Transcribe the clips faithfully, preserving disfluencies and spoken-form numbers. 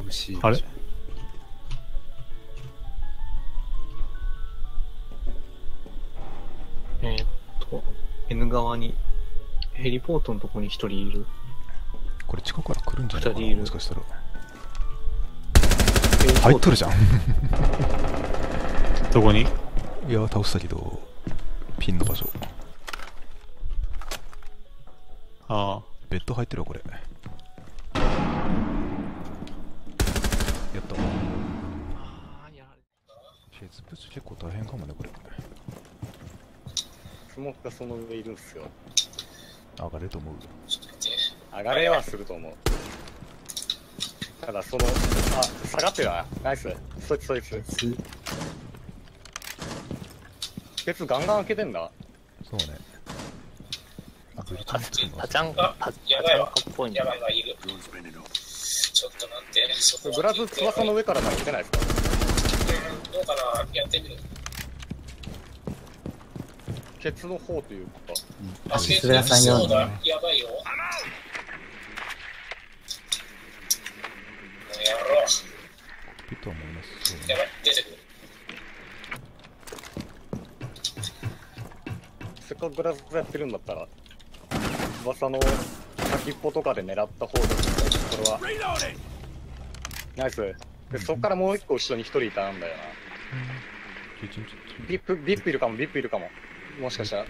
眩しい。 あれえーっと、N 側に、ヘリポートのとこに一人いる。 これ地下から来るんじゃないかな、 二人いるもしかしたら。 ヘリポート入っとるじゃん。 どこに？ いや、倒したけど、ピンの場所。 ああ。 ベッド入ってるわ、これ。やった。 あーやられケツプチ結構大変かもね、これ。 スモークがその上いるんすよ。 上がれると思う。 上がれはすると思う。ただその、あ、下がってるな。ナイス。そいつそいつ。ケツガンガン開けてんだ。 そうね。あ、ブリタカン作るのタチャンカ、タチャンカっぽいんだ。 ヤバいがいる。ちょっと待って、そこブラズ翼の上から投げてないですか？ どうかな、やってみる。 ケツの方というか。 あ、 それはさんよんそうだ、やばいよ。もうやろう。 ピットは思います。そうねやばい、出てくる。 せっかくブラズやってるんだったら、翼の先っぽとかで狙った方で、これは。ナイス。で、そっからもう一個後ろに一人いたんだよな。ビップ、ビップいるかも、ビップいるかも。もしかしたら。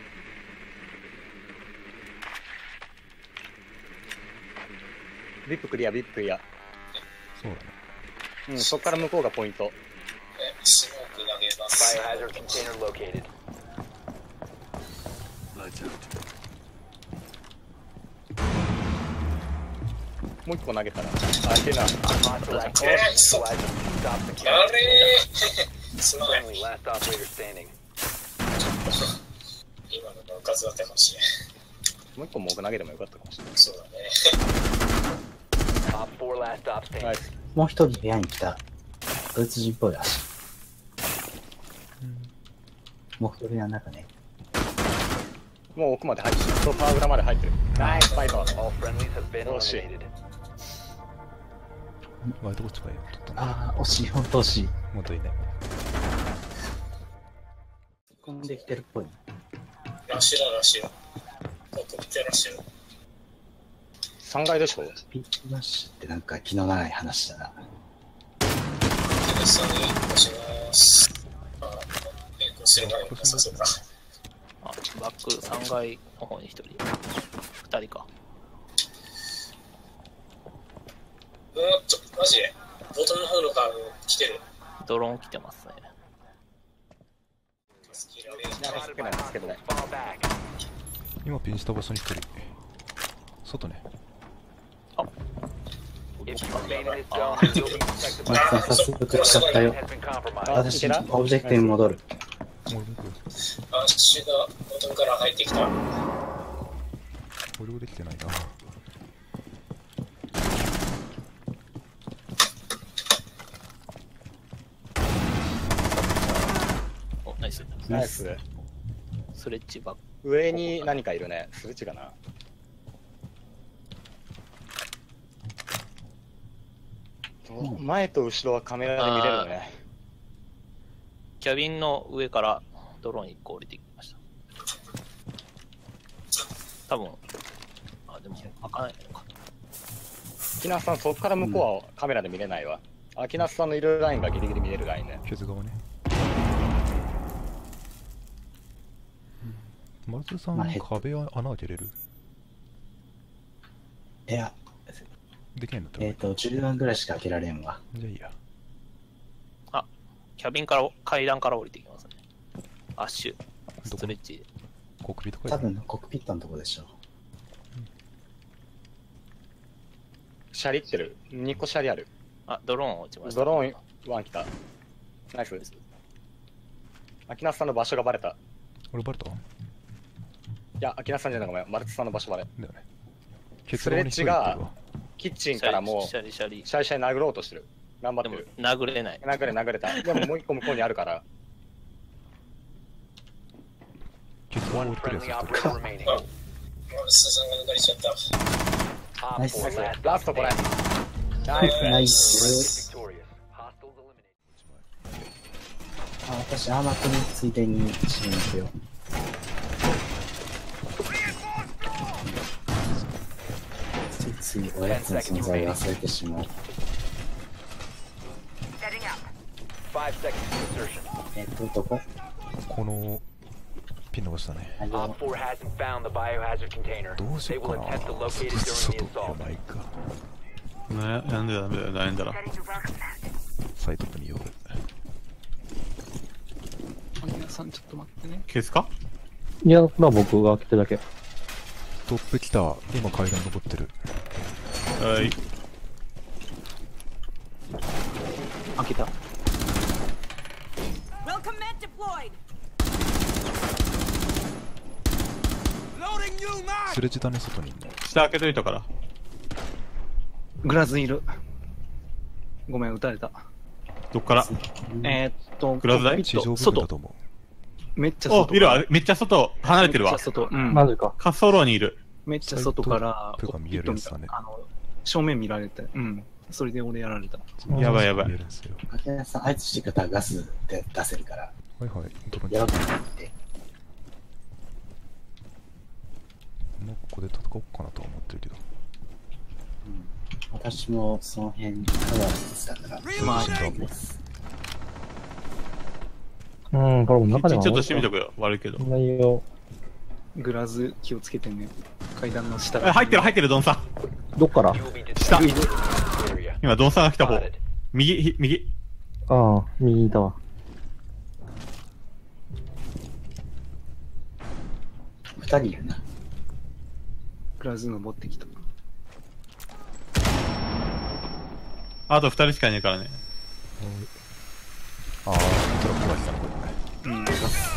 ビップクリア、ビップクリア。 そうだね。 うん、そっから向こうがポイント。 えスモーク投げます。 Biohazard container located. もう一個投げたら。あ、いけな。 Hostile activity. Okay, so- Stop the や count. れーすまない。 Friendly, last operator standing. 今のがうかつだったかもしれん。 もう一個もう投げてもよかったかもしれない。 そうだね。 Op four last stop ナイ standing. ス。 もう一人部屋に来た。ドイツ人っぽい足。もう一人部屋の中ね。 もう奥まで入ってる。そう、パワー裏まで入ってる。ナイス、ファイト。 All friendlies have been Oh, shit. eliminated. 割とこっちかよ。ちょっとね。 ああ、惜しい、ほんと惜しい。 もっといいね。 飛んできてるっぽい。 ラッシュだ、ラッシュ。ここ見てラッシュ。 さんがいでしょ？ ピッチマッシュってなんか気のない話だな。 テレさんに押します。あ、え、こちらが良さそうか。 あ、バックさん階の方に一人。二人か。 うん、ちょ、マジで。ボトムの方のカーブ来てる。 ドローン来てますね。 助けられる。 助けない、助けない。 Fall back. 今ピンした場所に一人。外ね。 あ、 If you remain in this あ zone, you'll be detected マ by キさん、早速使ったよ。 has been compromised. 私、 いけなオブジェクトに戻る。 もう僕、 ラッシュがボトムから入ってきた。 保留できてないな。 お、ナイス。 ナイス。 スレッジバック。 上に何かいるね。スレッチかな。前と後ろはカメラで見れるね。 キャビンの上からドローンいっこ降りてきました。多分、あ、でも開かないのか。 木梨さん、そっから向こうはカメラで見れないわ。あ、木梨さんのいるラインがギリギリ見れるラインね。 ケツ側ね。マルさん、 まあへ壁は穴開けれる？ いや、 できないんだったら。 えっ、ー、と、じゅうばんぐらいしか開けられんわ。 じゃあいいや。 キャビンから、階段から降りてきますね。アッシュ、 どスこトレッチ。 コックピットか多分、コックピットのとこでしょ。 シャリってる。にこシャリある。 あ、ドローン落ちました。 ドローンワン来た。ナイス。秋梨さんの場所がバレた。い俺バレた？ や、秋梨さんじゃないごめん。マルツさんの場所バレ。 だよね。 スレッチがキッチンからもうシャリシャリ。 シャリシャリ殴ろうとしてる。頑張っでもてる。 殴れない。 殴れ殴れた。でももう一個向こうにあるから。 ケツ側 One 降りてる friendly やつ。 operator remaining. マルスさんが抜かれちゃった。 Op ナイス four last ラ stop ストこれ。 standing. ナイス。 Victorious. Hostiles eliminated. あ、私、アーマックについでに死に行くよ。ついついおやつの存在を忘れてしまう。 Five seconds to insertion. えっと、どここのピン伸ばしたね。 あ Op の、 four hasn't found the biohazard container. どうし They よう will かな。 attempt to locate it 外 during the や assault. ばいか。 ななんでだめだよ、なんだろ。 サイトによる。 皆さんちょっと待ってね。 消すか？ いや、これは僕が開けてるだけ。 トップ来た。今階段登ってる。 はい。 開けた。 Welcome mat deployed. スレッジだね、外にいんの。 下開けといたから。 グラズいる。ごめん、撃たれた。 どっから？ えー、っと、 グラズ台コックピット地上部分だ外。 と思めっちゃお、 外。 いるわ。めっちゃ外、離れてるわめっちゃ。外。うん。 マジか。 滑走路にいる。 めっちゃ外から、 サイトが見えるやつだねあの、正面見られて。うん。それで俺やられた。 う。 やばいやばい見えるんですよ。 あきらさん、あいつしてくれたらガスで出せるから、 はいはい。ドローンやろうと思って。 もうここで戦おうかなとは思ってるけど。 私もその辺カバーしてたから、 まあ、 死んだ。 うん、これも中でも。 キッチンちょっとしてみとくよ。悪いけど。 ないよ。 グラズ気をつけてね。階段の下え、入ってる入ってる、ドンさん。 どっから？ You will be 下 detected in this area. 今、ドンさんが来た方。 Spotted. 右、ひ右。 ああ、右にいたわ。 二人いるな。 グラズ登ってきた。 あと二人しかいないからね。 あー、トラックが来たな、これ。 うん。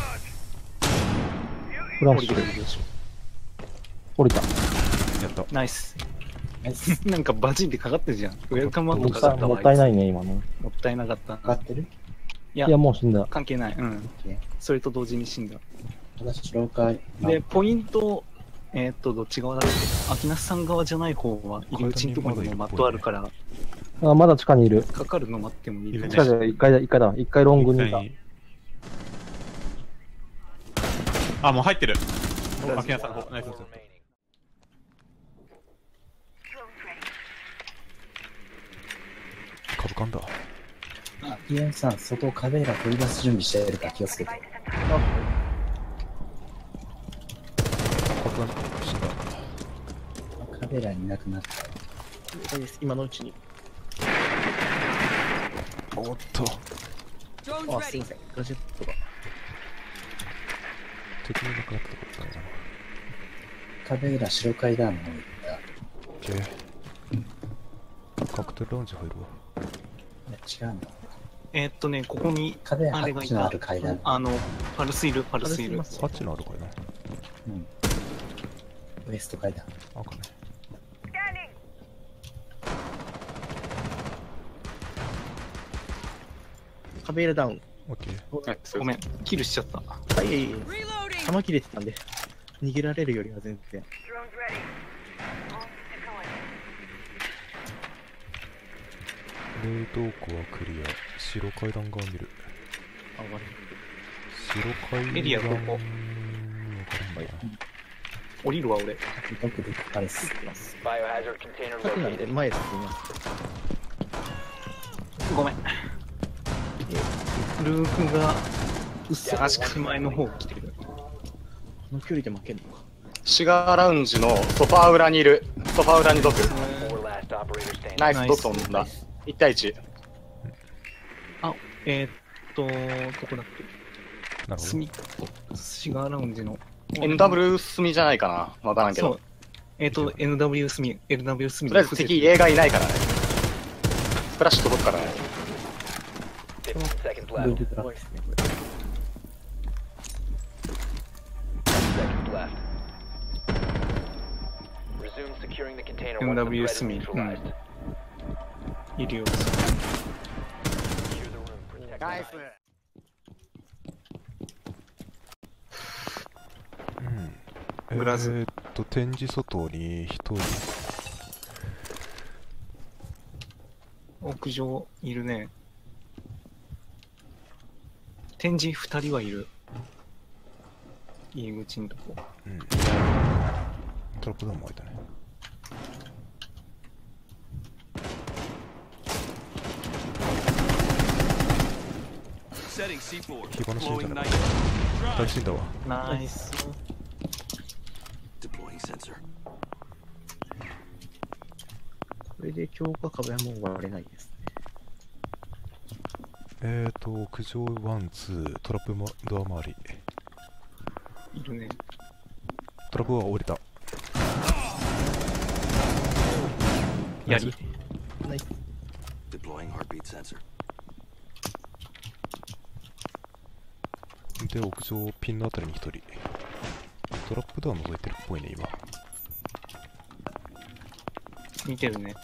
フラッシュ。降りた。 やった。 ナイス。 ナイス。 なんかバチンってかかってるじゃん。ウェルカムマーもクかかったわ。 もったいないいね、今の。 つ。もったいなかった。 上がってるいやいや、もう死んだ。 関係ない。うん。それと同時に死んだ。 私、廊下、 で、ポイント、えーっと、どっち側だっけ？秋梨さん側じゃない方は、入り口のところにもマットあるから、 あ、まだ地下にいる。 かかるの待ってもいいかもいるね地下じゃ一階だ、一階だ。一階ロングにいた。 あ、もう入ってる。お、秋山さんの方。ナイス。 Four remaining. 株かんだ。 あ、イエンさん、外壁が取り出す準備してるから気をつけて。 株が死んだ。 壁らにいなくなった。 今のうちに。 おっと。 Drone's あ、すい ready. ません。ガジェットが。 敵になくなったとこだったな。 壁ら白階段の方に行っオッケー。カクテルラウンジ入るわ。 た。いや、違うんだ。 えーっとね、ここに、 壁あれがいはちのあたる階段。 あの、パルスいる、パルスいる。 ハッチのあるかいな。 うん。ウエスト階段。 赤ね。 カベーラダウン。 オッケー。 ごめん、キルしちゃった。 はい、いえいえ。 Reloading. 弾切れてたんで。逃げられるよりは全然。 冷凍庫はクリア。白階段側見る。 あ、悪い。 白階段。 エリアどこわかんないな。 降りるわ、俺。 ドクドクパルス。 Biohazard container さっきなんで located. 前進みます。 ごめん。ルークが、うっすらしく前の方来てる。 この距離で負けんのか。 シガーラウンジのソファー裏にいる。ソファー裏にドク。 Four last operator standing. ナイス、 ナイスドク飛んだ。いち対いち。 あ、えー、っと、どこだっけなるほど。 隅っこ、シガーラウンジの。 エヌダブリュー 隅じゃないかな。わからんけどそう。。えー、っと、エヌダブリュー 隅、エヌダブリュー 隅とりあえず敵映画いないからね。スプラッシュ届くからね。 fifteen seconds ル left. ールから怖いですね、これ。 Seconds left. Resume securing the container once the エヌダブリュー threat is 隅、うん neutralized. いるよ。 Secure the room. Protect the ナイス hostage. うん。 グラズえーっと、展示外に一人。 屋上いるね。展示二人はいる。入り口のとこ。 うん。トラップダウンも開いたね。火花死んだな。二人死んだわ。 ナイス。 これで強化壁はもう割れないですね。 えーと、屋上ワン、ツー、トラップもドア周り。 いるね。 トラップは降りた。 やり。 ナイス。 で、屋上ピンのあたりに一人。トラップドア覗いてるっぽいね、今。 見てるね。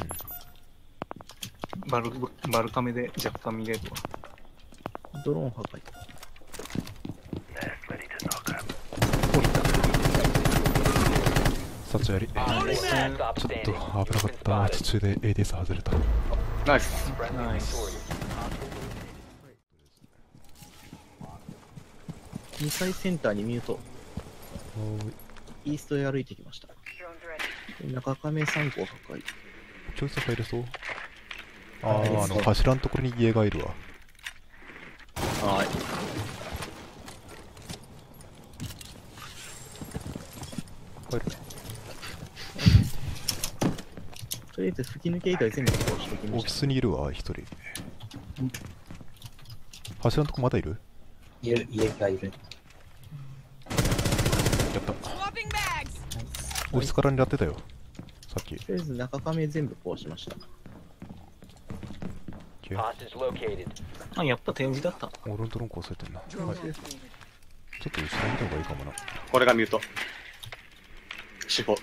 うん。バル、バルカメで若干見れるわ。 ドローン破壊。 降りた。 サッチやり。ちょっと危なかった。途中で エーディーエス 外れた。 ナイス。 ナイス。 にかいセンターにミュート。イーストへ歩いてきました。中亀さん号破壊。 ちょいさ入れそう。ああ、あの柱のところに家がいるわ。 はい。 入るね。 とりあえず吹き抜け以外全部こうしておきました。 オフィスにいるわ、一人。柱のとこまだいる？ いる、家がいる。 やった。オフィスから狙ってたよ。さっき。 とりあえず中亀全部壊しました。 あ、やっぱ展示だった。 オロンドロン壊されてんな。ちょっと後ろ見た方がいいかもな。 これがミュート。死亡。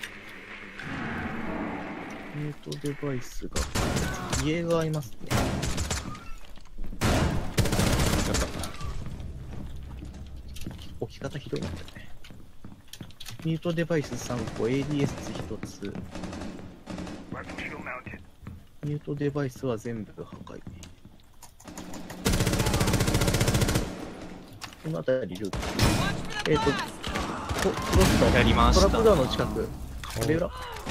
ミュートデバイスが、家がありますね。 やった。 置き方ひどいなってね。ミュートデバイスさんこ、エーディーエスひとつ。ミュートデバイスは全部破壊。この辺りルート。えっ、ー、と、トロップやりました。 トラップドアの近く。壁裏。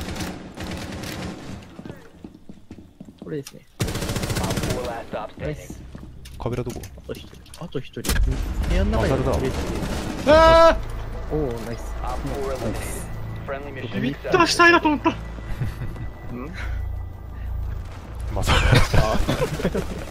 これですね。ナイス。 壁裏どこ？ あと一人。あと一人。部屋の中にあ、 入れてあおお、ナイス。 ービッターしたいなと思った。 まさか。